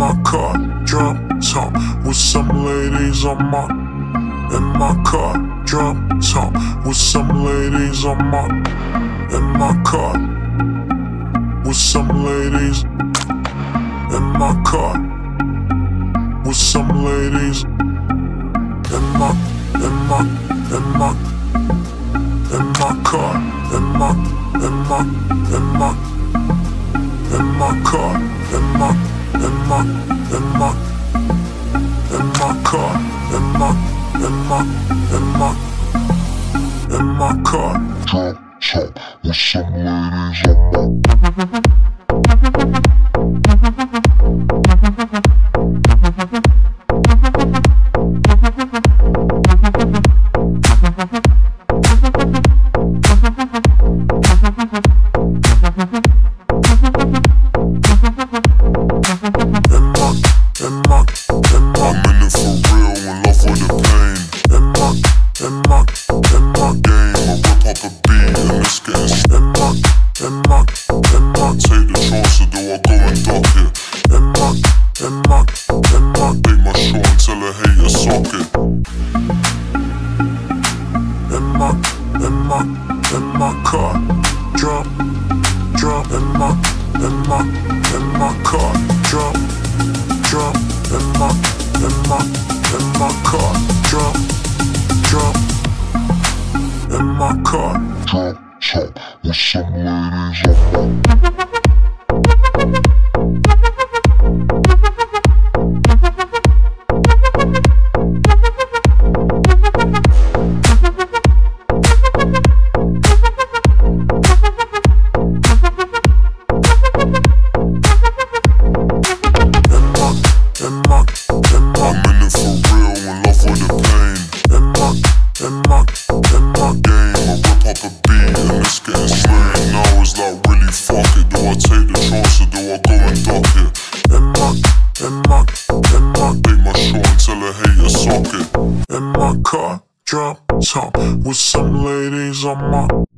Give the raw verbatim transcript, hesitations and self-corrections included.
my car, drop top with some ladies on my. In my car, drop top with some ladies on my. In my car, with some ladies. In my car, with some ladies. In my, in my, in my, in my car, in my, in my, in my, in my car, in my, in my, in my, in my car, in my, in my, in my, in my car. Drop top with some ladies on my. In my car, drop, drop in my, in my, in my car, drop, drop in my, in my, in my car, drop, drop in my car, drop top with some ladies on my. In my car, drop top with some ladies on my.